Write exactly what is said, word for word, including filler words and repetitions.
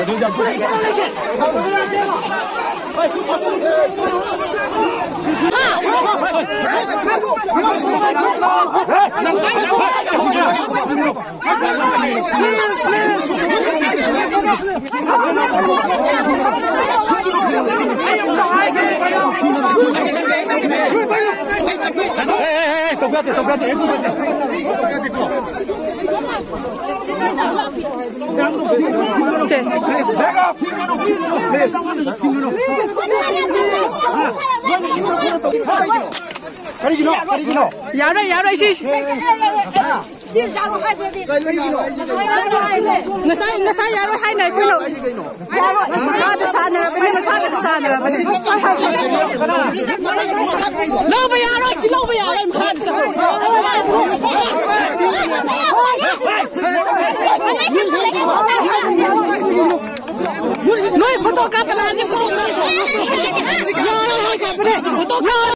Tocate, tocate, sí. Karigino, karigino. Yaro, yaro, isi. Ngasai, ngasai yaro hai nai pino. Masada sana, pino masada sana. Lo ba yaro, si lo ba yaro, masada. Noi photo ka pala ni photo ka. Photo ka.